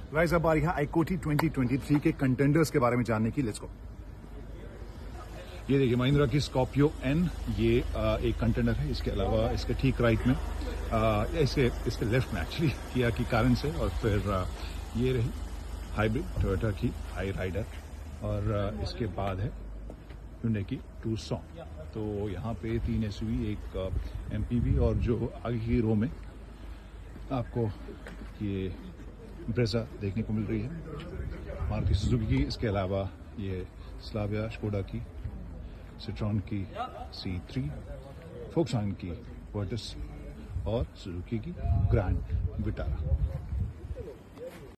Guys अब आ रही है आईकोटी 2023 के कंटेंडर्स के बारे में जानने की। Let's go. ये देखिए महिंद्रा की स्कॉर्पियो एन, ये एक कंटेंडर है। इसके अलावा इसके ठीक राइट में इसके लेफ्ट में एक्चुअली किया की कारण से, और फिर ये रही हाइब्रिड टोयोटा की हाई राइडर, और इसके बाद है Hyundai की टूसॉन। तो यहाँ पे 3 SUV, एक MPV, और जो आगे की रो में आपको ये ब्रेजा देखने को मिल रही है मारुति सुजुकी की। इसके अलावा ये स्लाविया, स्कोडा की, सिट्रॉन की C3, फोक्सवैगन की वर्टिस और सुजुकी की ग्रैंड विटारा।